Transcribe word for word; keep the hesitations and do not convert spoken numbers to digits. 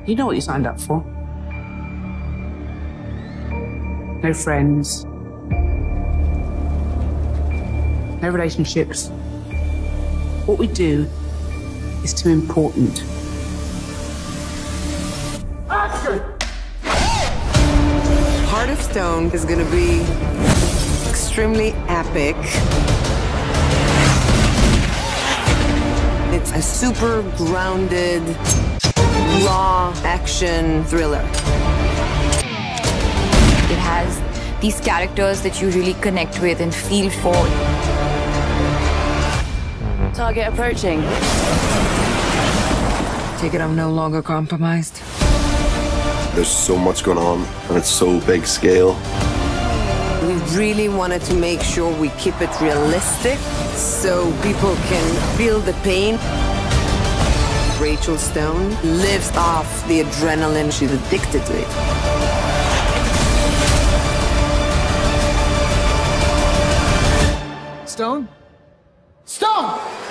You know what you signed up for. No friends. No relationships. What we do is too important. Action! Heart of Stone is gonna be extremely epic. It's a super grounded, raw action thriller. It has these characters that you really connect with and feel for. Target approaching. Take it I'm no longer compromised. There's so much going on, and it's so big scale. We really wanted to make sure we keep it realistic so people can feel the pain. Rachel Stone lives off the adrenaline. She's addicted to it. Stone? Stone!